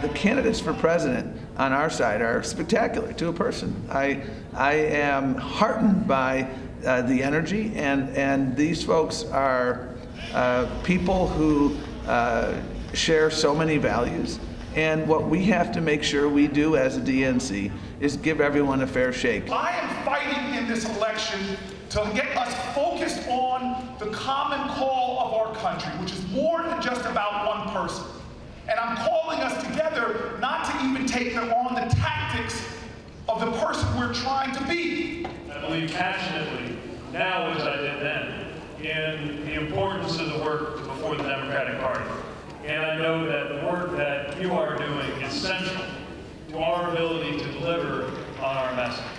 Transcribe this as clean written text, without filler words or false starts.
the candidates for president on our side are spectacular to a person. I am heartened by the energy, and these folks are people who share so many values. And what we have to make sure we do as a DNC is give everyone a fair shake. I am fighting in this election to get us focused on the common call of our country, which is more than just about one person. And I'm calling us together not to even take on the tactics of the person we're trying to be. I believe passionately, now as I did then, in the importance of the work before the Democratic Party. And I know that the work that you are doing is central to our ability to deliver on our message.